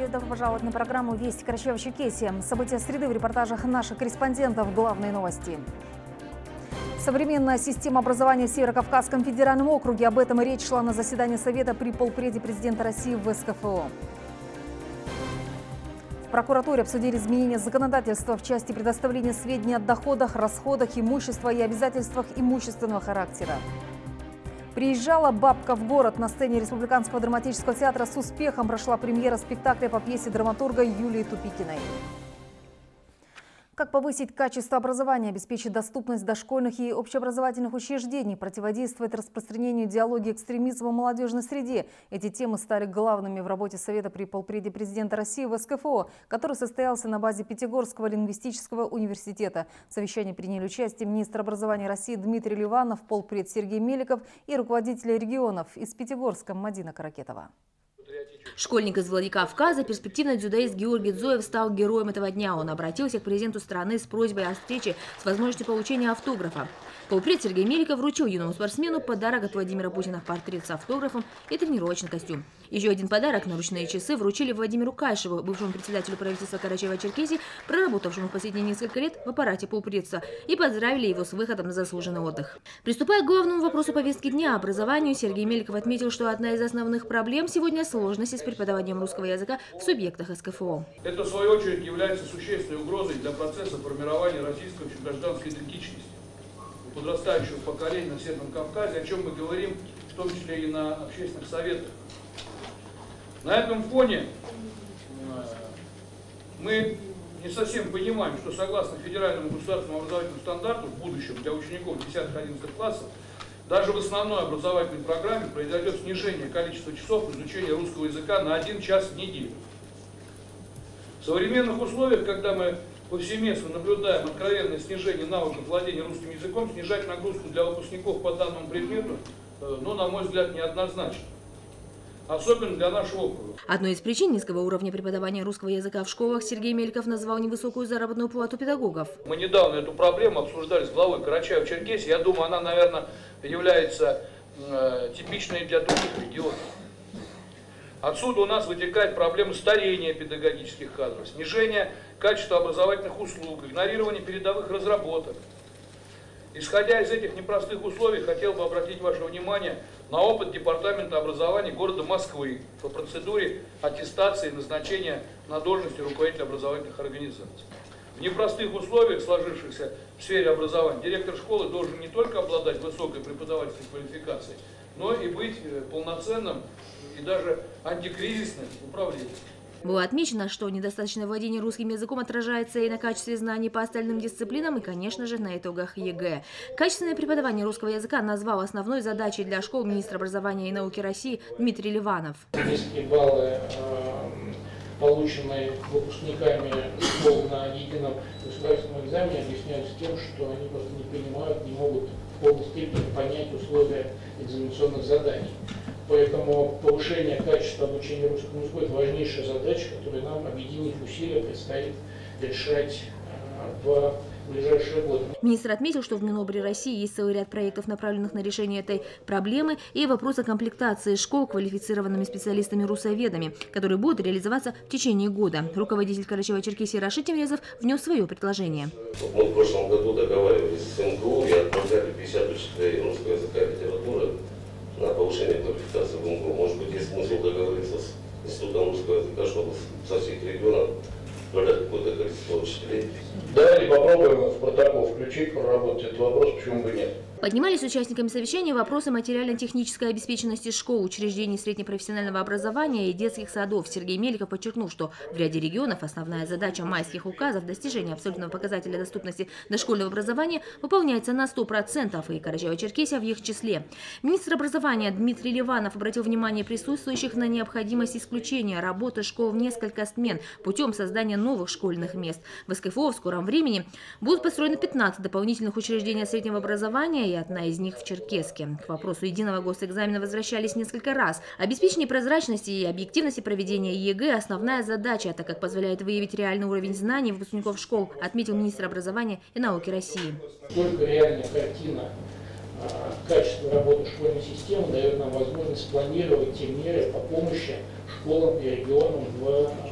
Здравствуйте, добро пожаловать на программу «Вести Карачаево-Черкесия». События среды в репортажах наших корреспондентов. Главные новости. Современная система образования в Северо-Кавказском федеральном округе. Об этом и речь шла на заседании Совета при полпреде президента России в СКФО. В прокуратуре обсудили изменения законодательства в части предоставления сведений о доходах, расходах, имуществе и обязательствах имущественного характера. Приезжала бабка в город. На сцене Республиканского драматического театра с успехом прошла премьера спектакля по пьесе драматурга Юлии Тупикиной. Как повысить качество образования, обеспечить доступность дошкольных и общеобразовательных учреждений, противодействовать распространению идеологии экстремизма в молодежной среде. Эти темы стали главными в работе Совета при полпреде президента России в СКФО, который состоялся на базе Пятигорского лингвистического университета. В совещании приняли участие министр образования России Дмитрий Ливанов, полпред Сергей Меликов и руководители регионов из Пятигорска Мадина Каракетова. Школьник из Владикавказа, перспективный дзюдоист Георгий Дзоев стал героем этого дня. Он обратился к президенту страны с просьбой о встрече с возможностью получения автографа. Полпред Сергей Меликов вручил юному спортсмену подарок от Владимира Путина – портрет с автографом и тренировочный костюм. Еще один подарок – наручные часы вручили Владимиру Кайшеву, бывшему председателю правительства Карачаево-Черкесии, проработавшему в последние несколько лет в аппарате полпредства, и поздравили его с выходом на заслуженный отдых. Приступая к главному вопросу повестки дня – образованию, Сергей Меликов отметил, что одна из основных проблем сегодня – сложности с преподаванием русского языка в субъектах СКФО. Это, в свою очередь, является существенной угрозой для процесса формирования российской гражданской идентичности у подрастающего поколения на Северном Кавказе, о чем мы говорим, в том числе и на общественных советах. На этом фоне мы не совсем понимаем, что согласно федеральному государственному образовательному стандарту в будущем для учеников 10-11 классов даже в основной образовательной программе произойдет снижение количества часов изучения русского языка на 1 час в неделю. В современных условиях, когда мы повсеместно наблюдаем откровенное снижение навыков владения русским языком, снижать нагрузку для выпускников по данному предмету, на мой взгляд, неоднозначно. Особенно для нашего округа. Одной из причин низкого уровня преподавания русского языка в школах Сергей Меликов назвал невысокую заработную плату педагогов. Мы недавно эту проблему обсуждали с главой Карачаево-Черкесии. Я думаю, она, наверное, является типичной для других регионов. Отсюда у нас вытекает проблема старения педагогических кадров, снижения качества образовательных услуг, игнорирования передовых разработок. Исходя из этих непростых условий, хотел бы обратить ваше внимание на опыт Департамента образования города Москвы по процедуре аттестации и назначения на должности руководителя образовательных организаций. В непростых условиях, сложившихся в сфере образования, директор школы должен не только обладать высокой преподавательской квалификацией, но и быть полноценным и даже антикризисным управленцем. Было отмечено, что недостаточное владение русским языком отражается и на качестве знаний по остальным дисциплинам, и, конечно же, на итогах ЕГЭ. Качественное преподавание русского языка назвал основной задачей для школ министр образования и науки России Дмитрий Ливанов. Низкие баллы, полученные выпускниками школ на едином государственном экзамене, объясняются тем, что они просто не понимают, не могут в полной степени понять условия экзаменационных заданий. Поэтому повышение качества обучения русскому языку – это важнейшая задача, которую нам, объединив усилия, предстоит решать в ближайшие годы. Министр отметил, что в Минобре России есть целый ряд проектов, направленных на решение этой проблемы, и вопрос о комплектации школ квалифицированными специалистами-русоведами, которые будут реализоваться в течение года. Руководитель Карачаево-Черкесии Рашид Тимрезов внес свое предложение. Мы в прошлом году договаривались с МГУ и отправляли 50 учителей русского языка и литературы на повышение квалификации в МГУ. Может быть, есть смысл договориться с Институтом русского языка, чтобы со всех регионов отправлять какое-то количество учителей. Давайте попробуем в протокол включить, проработать этот вопрос, почему бы нет. Поднимались с участниками совещания вопросы материально-технической обеспеченности школ, учреждений среднепрофессионального образования и детских садов. Сергей Меликов подчеркнул, что в ряде регионов основная задача майских указов достижения абсолютного показателя доступности дошкольного образования выполняется на 100%, и Карачаево-Черкесия в их числе. Министр образования Дмитрий Ливанов обратил внимание присутствующих на необходимость исключения работы школ в несколько смен путем создания новых школьных мест. В СКФО в скором времени будут построены 15 дополнительных учреждений среднего образования, и одна из них в Черкесске. К вопросу единого госэкзамена возвращались несколько раз. Обеспечение прозрачности и объективности проведения ЕГЭ – основная задача, так как позволяет выявить реальный уровень знаний выпускников школ, отметил министр образования и науки России. Только реальная картина качества работы школьной системы дает нам возможность планировать те меры по помощи школам и регионам в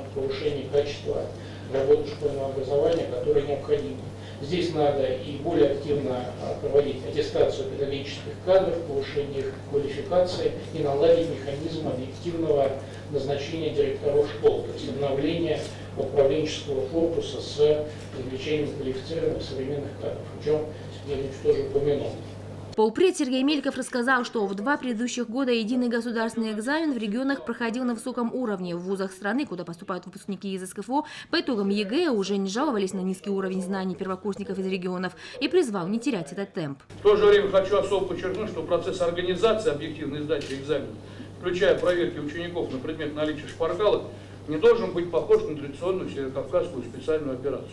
повышения качества работы школьного образования, которое необходимо. Здесь надо и более активно проводить аттестацию педагогических кадров, повышение их квалификации и наладить механизм объективного назначения директоров школ, то есть обновление управленческого корпуса с привлечением квалифицированных современных кадров, о чем Сергей Ильич тоже упомянул. Полпред Сергей Меликов рассказал, что в 2 предыдущих года единый государственный экзамен в регионах проходил на высоком уровне. В вузах страны, куда поступают выпускники из СКФО, по итогам ЕГЭ уже не жаловались на низкий уровень знаний первокурсников из регионов и призвал не терять этот темп. В то же время хочу особо подчеркнуть, что процесс организации объективной сдачи экзамена, включая проверки учеников на предмет наличия шпаргалок, не должен быть похож на традиционную северокавказскую специальную операцию.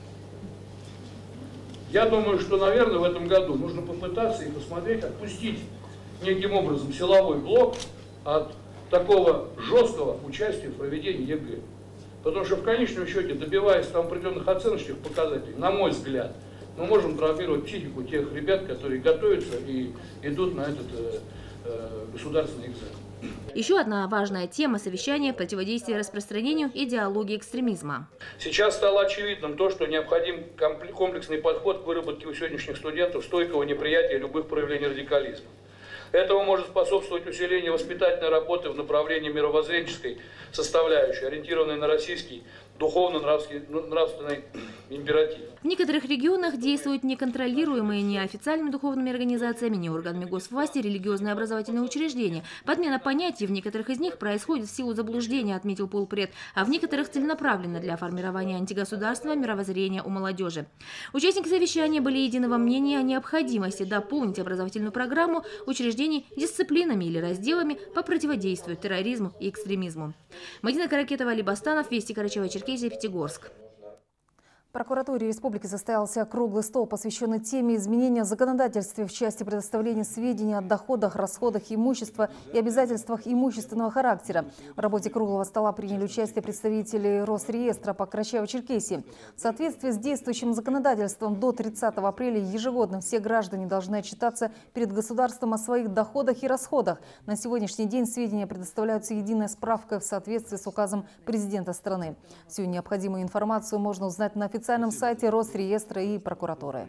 Я думаю, что, наверное, в этом году нужно попытаться и посмотреть, отпустить неким образом силовой блок от такого жесткого участия в проведении ЕГЭ. Потому что в конечном счете, добиваясь там определенных оценочных показателей, на мой взгляд, мы можем травмировать психику тех ребят, которые готовятся и идут на этот государственный экзамен. Еще одна важная тема совещания – противодействие распространению идеологии экстремизма. Сейчас стало очевидным то, что необходим комплексный подход к выработке у сегодняшних студентов стойкого неприятия любых проявлений радикализма. Этому может способствовать усиление воспитательной работы в направлении мировоззренческой составляющей, ориентированной на российский духовно-нравственный императив. В некоторых регионах действуют неконтролируемые ни официальными духовными организациями, ни органами госвласти религиозные образовательные учреждения. Подмена понятий в некоторых из них происходит в силу заблуждения, отметил полпред, а в некоторых целенаправленно для формирования антигосударственного мировоззрения у молодежи. Участники совещания были единого мнения о необходимости дополнить образовательную программу учреждений дисциплинами или разделами по противодействию терроризму и экстремизму. Мадина Каракетова, Али Бастанов, Вести, Карачаево-Черкесия, Пятигорск. В прокуратуре республики состоялся круглый стол, посвященный теме изменения в законодательстве в части предоставления сведений о доходах, расходах имущества и обязательствах имущественного характера. В работе круглого стола приняли участие представители Росреестра по Карачаево-Черкесии. В соответствии с действующим законодательством до 30 апреля ежегодно все граждане должны отчитаться перед государством о своих доходах и расходах. На сегодняшний день сведения предоставляются единой справкой в соответствии с указом президента страны. Всю необходимую информацию можно узнать на официальном сайте Росреестра и прокуратуры.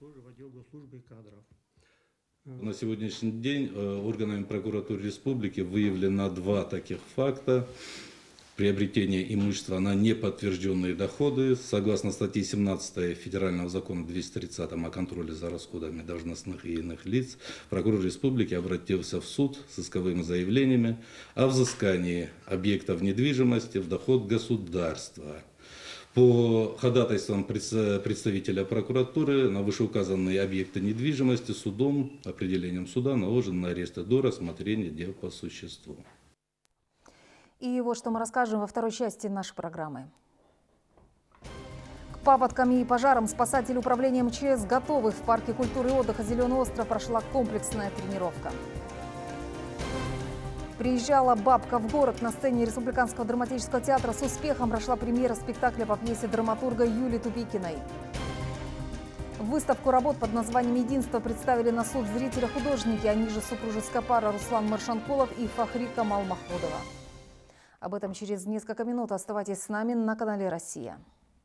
На сегодняшний день органами прокуратуры республики выявлено 2 таких факта приобретения имущества на неподтвержденные доходы. Согласно статье 17 Федерального закона 230 о контроле за расходами должностных и иных лиц, прокурор республики обратился в суд с исковыми заявлениями о взыскании объектов недвижимости в доход государства. По ходатайствам представителя прокуратуры на вышеуказанные объекты недвижимости судом, определением суда, наложен арест до рассмотрения дел по существу. И вот что мы расскажем во второй части нашей программы. К паводкам и пожарам спасатели управления МЧС готовы. В парке культуры и отдыха «Зеленый остров» прошла комплексная тренировка. Приезжала бабка в город. На сцене Республиканского драматического театра с успехом прошла премьера спектакля по пьесе драматурга Юлии Тупикиной. Выставку работ под названием «Единство» представили на суд зрителя художники, они же супружеская пара Руслан Маршанкулов и Фахри Камал Махмудова. Об этом через несколько минут. Оставайтесь с нами на канале «Россия».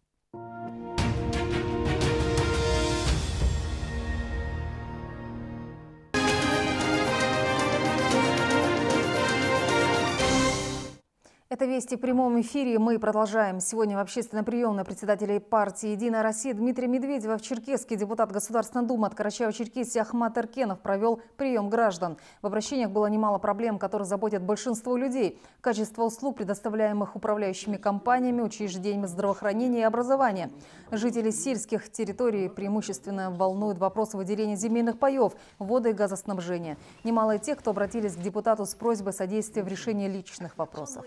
Это «Вести» в прямом эфире. Мы продолжаем. Сегодня в общественном приемной председателя партии «Единая Россия» Дмитрия Медведева в Черкесске депутат Государственной Думы от Карачаево-Черкесии Ахмат Эркенов провел прием граждан. В обращениях было немало проблем, которые заботят большинство людей. Качество услуг, предоставляемых управляющими компаниями, учреждениями здравоохранения и образования. Жители сельских территорий преимущественно волнуют вопросы выделения земельных паев, вода и газоснабжения. Немало и тех, кто обратились к депутату с просьбой содействия в решении личных вопросов.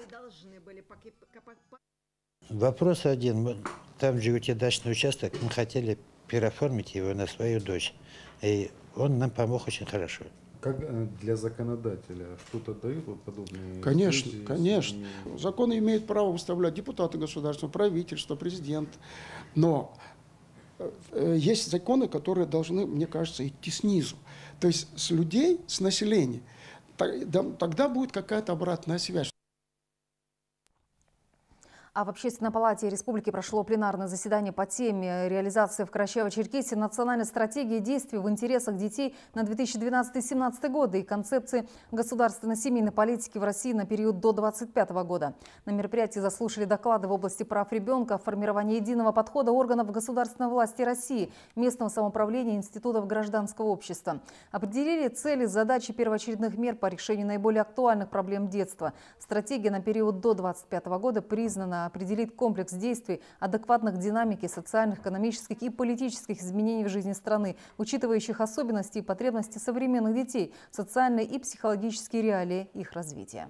Вопрос один. Там, где у тебя дачный участок, мы хотели переоформить его на свою дочь. И он нам помог очень хорошо. Как для законодателя что-то дают вот подобные? Конечно, случаи, конечно. Законы имеют право выставлять депутаты государственного, правительство, президент. Но есть законы, которые должны, мне кажется, идти снизу. То есть с людей, с населения. Тогда будет какая-то обратная связь. А в Общественной палате республики прошло пленарное заседание по теме реализации в Карачаево-Черкесии национальной стратегии действий в интересах детей на 2012-2017 годы и концепции государственной семейной политики в России на период до 2025 года. На мероприятии заслушали доклады в области прав ребенка, формирования единого подхода органов государственной власти России, местного самоуправления, институтов гражданского общества. Определили цели, задачи первоочередных мер по решению наиболее актуальных проблем детства. Стратегия на период до 2025 года признана определить комплекс действий, адекватных динамике социальных, экономических и политических изменений в жизни страны, учитывающих особенности и потребности современных детей, социальные и психологические реалии их развития.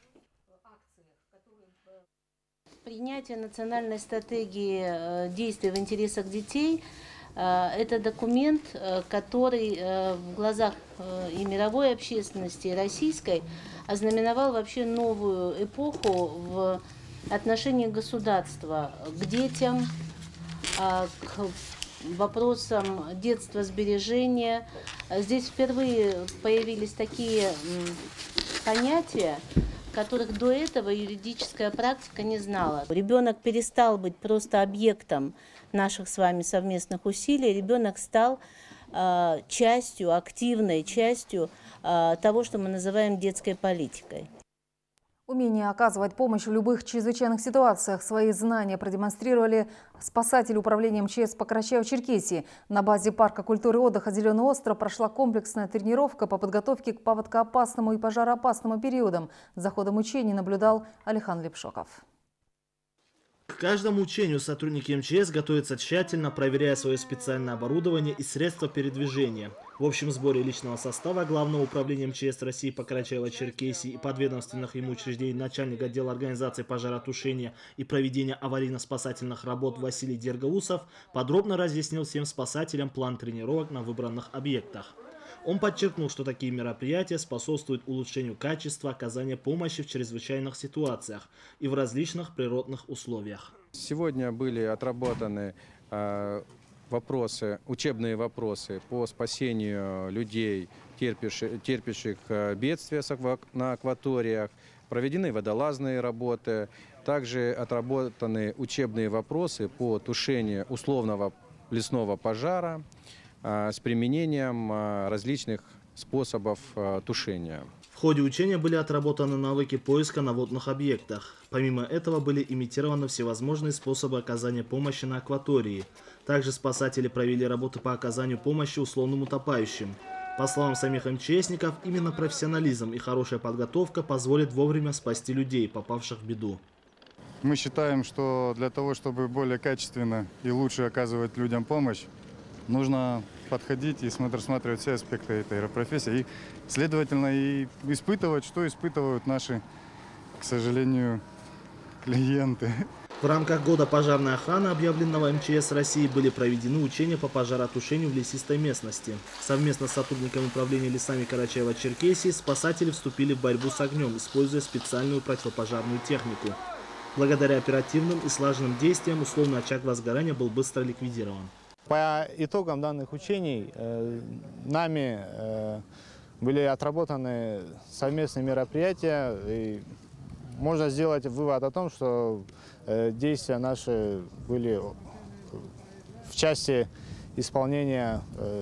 Принятие национальной стратегии действий в интересах детей – это документ, который в глазах и мировой общественности, и российской ознаменовал вообще новую эпоху в отношении государства к детям, к вопросам детства, сбережения. Здесь впервые появились такие понятия, которых до этого юридическая практика не знала. Ребенок перестал быть просто объектом наших с вами совместных усилий, ребенок стал частью, активной частью того, что мы называем детской политикой. Умение оказывать помощь в любых чрезвычайных ситуациях. Свои знания продемонстрировали спасатели управления МЧС по Карачаево-Черкесии. На базе парка культуры и отдыха «Зеленый остров» прошла комплексная тренировка по подготовке к паводкоопасному и пожароопасному периодам. За ходом учений наблюдал Алихан Лепшоков. К каждому учению сотрудники МЧС готовятся тщательно, проверяя свое специальное оборудование и средства передвижения. В общем сборе личного состава Главного управления МЧС России по Карачаево-Черкесии и подведомственных ему учреждений начальник отдела организации пожаротушения и проведения аварийно-спасательных работ Василий Дергаусов подробно разъяснил всем спасателям план тренировок на выбранных объектах. Он подчеркнул, что такие мероприятия способствуют улучшению качества оказания помощи в чрезвычайных ситуациях и в различных природных условиях. Сегодня были отработаны учебные вопросы по спасению людей, терпящих бедствия на акваториях, проведены водолазные работы, также отработаны учебные вопросы по тушению условного лесного пожара с применением различных способов тушения. В ходе учения были отработаны навыки поиска на водных объектах. Помимо этого были имитированы всевозможные способы оказания помощи на акватории. Также спасатели провели работы по оказанию помощи условным утопающим. По словам самих МЧСников, именно профессионализм и хорошая подготовка позволят вовремя спасти людей, попавших в беду. Мы считаем, что для того, чтобы более качественно и лучше оказывать людям помощь, нужно подходить и рассматривать все аспекты этой профессии и, следовательно, и испытывать, что испытывают наши, к сожалению, клиенты. В рамках года пожарной охраны, объявленного МЧС России, были проведены учения по пожаротушению в лесистой местности. Совместно с сотрудниками управления лесами Карачаево-Черкесии спасатели вступили в борьбу с огнем, используя специальную противопожарную технику. Благодаря оперативным и слаженным действиям условный очаг возгорания был быстро ликвидирован. По итогам данных учений нами были отработаны совместные мероприятия, и можно сделать вывод о том, что действия наши были в части исполнения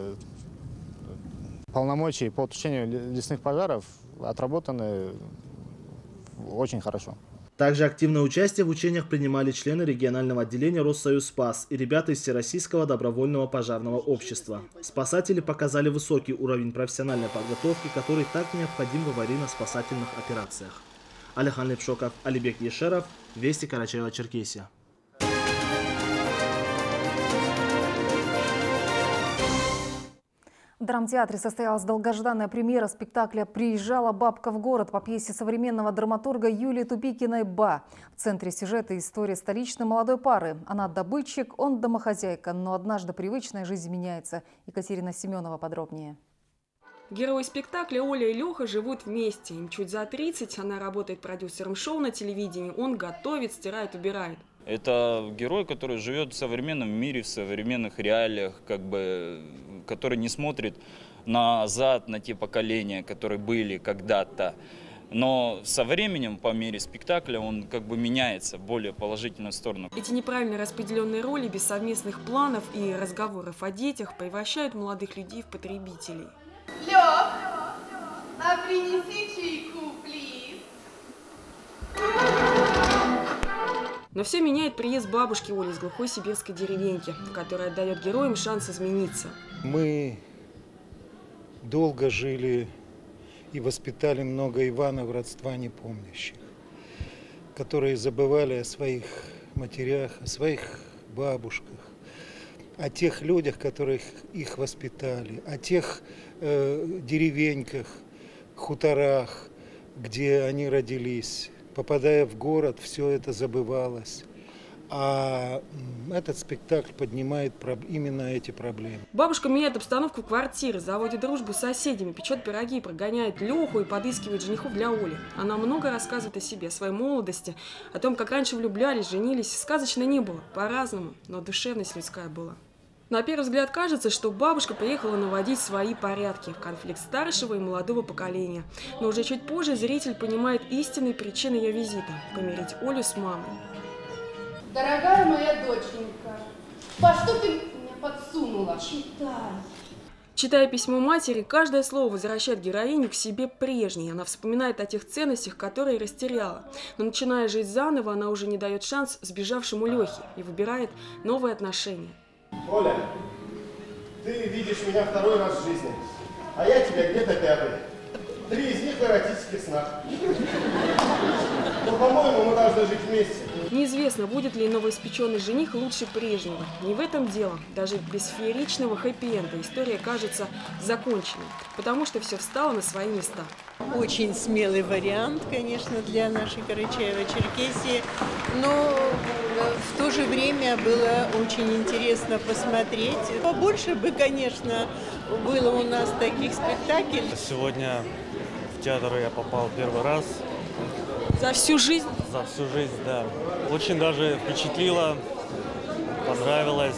полномочий по тушению лесных пожаров отработаны очень хорошо. Также активное участие в учениях принимали члены регионального отделения Россоюз Спас и ребята из Всероссийского добровольного пожарного общества. Спасатели показали высокий уровень профессиональной подготовки, который так необходим в аварийно-спасательных операциях. Алихан Лепшоков, Алибек Ешеров, Вести, Карачаево-Черкесия. В драмтеатре состоялась долгожданная премьера спектакля «Приезжала бабка в город» по пьесе современного драматурга Юлии Тупикиной «Ба». В центре сюжета история столичной молодой пары. Она добытчик, он домохозяйка, но однажды привычная жизнь меняется. Екатерина Семенова подробнее. Герои спектакля Оля и Леха живут вместе. Им чуть за 30, она работает продюсером шоу на телевидении, он готовит, стирает, убирает. Это герой, который живет в современном мире, в современных реалиях, который не смотрит назад на те поколения, которые были когда-то. Но со временем, по мере спектакля, он как бы меняется в более положительную сторону. Эти неправильно распределенные роли без совместных планов и разговоров о детях превращают молодых людей в потребителей. Лёх, а принеси чайку, плиз. Но все меняет приезд бабушки Оли из глухой сибирской деревеньки, которая дает героям шанс измениться. Мы долго жили и воспитали много Иванов, родства непомнящих, которые забывали о своих матерях, о своих бабушках, о тех людях, которых их воспитали, о тех деревеньках, хуторах, где они родились. Попадая в город, все это забывалось. А этот спектакль поднимает именно эти проблемы. Бабушка меняет обстановку квартиры, заводит дружбу с соседями, печет пироги, прогоняет Леху и подыскивает женихов для Оли. Она много рассказывает о себе, о своей молодости, о том, как раньше влюблялись, женились. Сказочно не было, по-разному, но душевность людская была. На первый взгляд кажется, что бабушка приехала наводить свои порядки, конфликт старшего и молодого поколения. Но уже чуть позже зритель понимает истинные причины ее визита – помирить Олю с мамой. Дорогая моя доченька, во что ты мне подсунула? Читай. Читая письмо матери, каждое слово возвращает героиню к себе прежней. Она вспоминает о тех ценностях, которые растеряла. Но начиная жить заново, она уже не дает шанс сбежавшему Лехе и выбирает новые отношения. Оля, ты видишь меня второй раз в жизни, а я тебя где-то пятый. 3 из них в эротических снах. Но, по-моему, мы должны жить вместе. Неизвестно, будет ли новоиспеченный жених лучше прежнего. Не в этом дело. Даже без фееричного хэппи-энда история кажется законченной, потому что все встало на свои места. Очень смелый вариант, конечно, для нашей Карачаево-Черкесии, но в то же время было очень интересно посмотреть. Побольше бы, конечно, было у нас таких спектаклей. Сегодня в театр я попал первый раз. За всю жизнь? За всю жизнь, да. Очень даже впечатлило, понравилось.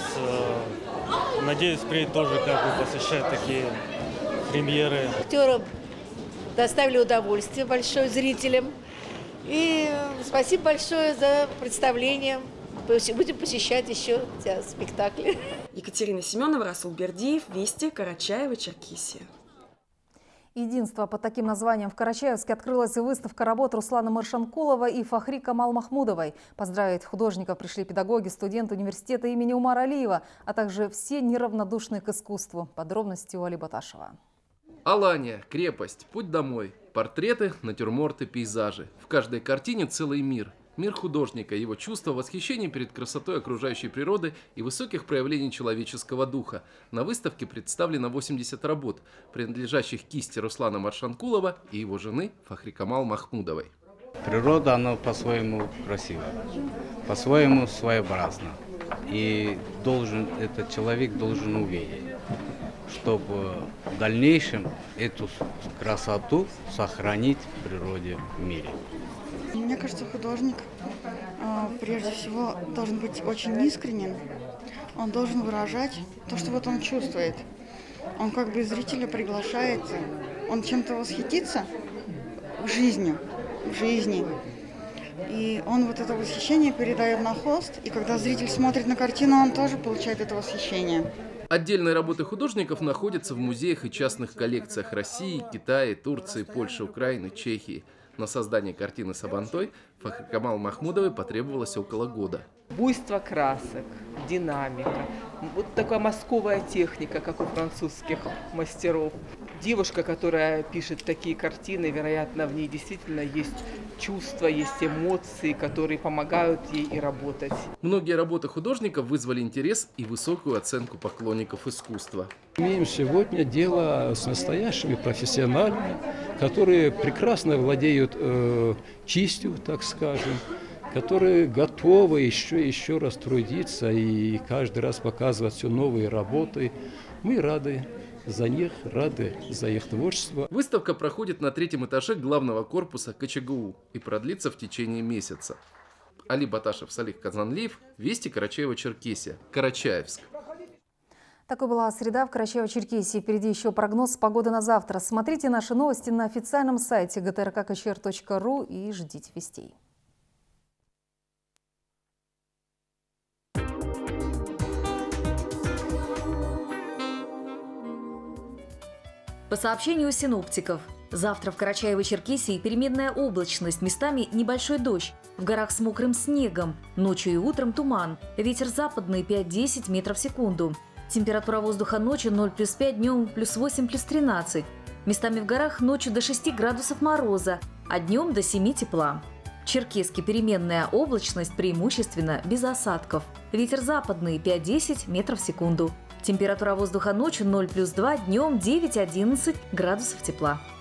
Надеюсь, впредь тоже как бы посещать такие премьеры. Актерам доставили удовольствие большое зрителям. И спасибо большое за представление. Будем посещать еще спектакли. Екатерина Семенова, Расул Бердиев, Вести, Карачаево-Черкесия. Единство. Под таким названием в Карачаевске открылась выставка работ Руслана Маршанкулова и Фахри Камал Махмудовой. Поздравить художников пришли педагоги, студенты университета имени Умара Алиева, а также все неравнодушные к искусству. Подробности у Али Баташева. Алания, крепость, путь домой, портреты, натюрморты, пейзажи. В каждой картине целый мир. Мир художника, его чувства, восхищение перед красотой окружающей природы и высоких проявлений человеческого духа. На выставке представлено 80 работ, принадлежащих кисти Руслана Маршанкулова и его жены Фахри Камал Махмудовой. Природа, она по-своему красива, по-своему своеобразна. И этот человек должен увидеть, чтобы в дальнейшем эту красоту сохранить в природе, в мире. Мне кажется, художник прежде всего должен быть очень искренен. Он должен выражать то, что вот он чувствует. Он как бы зрителя приглашает, он чем-то восхитится в жизни. И он вот это восхищение передает на холст, и когда зритель смотрит на картину, он тоже получает это восхищение. Отдельные работы художников находятся в музеях и частных коллекциях России, Китая, Турции, Польши, Украины, Чехии. На создание картины «Сабантой» Фахри Камал Махмудовой потребовалось около года. Буйство красок, динамика, вот такая мазковая техника, как у французских мастеров. Девушка, которая пишет такие картины, вероятно, в ней действительно есть чувства, есть эмоции, которые помогают ей и работать. Многие работы художников вызвали интерес и высокую оценку поклонников искусства. Имеем сегодня дело с настоящими профессионалами, которые прекрасно владеют кистью, так скажем, которые готовы еще раз трудиться и каждый раз показывать все новые работы. Мы рады за них, рады за их творчество. Выставка проходит на 3-м этаже главного корпуса КЧГУ и продлится в течение месяца. Али Баташев, Салих Казанлиев, Вести, Карачаево-Черкесия, Карачаевск. Такой была среда в Карачаево-Черкесии. Впереди еще прогноз погоды на завтра. Смотрите наши новости на официальном сайте gtrkkчр.ру и ждите вестей. По сообщению синоптиков, завтра в Карачаево-Черкесии переменная облачность, местами небольшой дождь, в горах с мокрым снегом, ночью и утром туман, ветер западный 5-10 метров в секунду. Температура воздуха ночью 0+5, днем +8, +13. Местами в горах ночью до 6 градусов мороза, а днем до 7 тепла. В Черкесске переменная облачность, преимущественно без осадков. Ветер западный 5-10 метров в секунду. Температура воздуха ночью 0+2, днем 9-11 градусов тепла.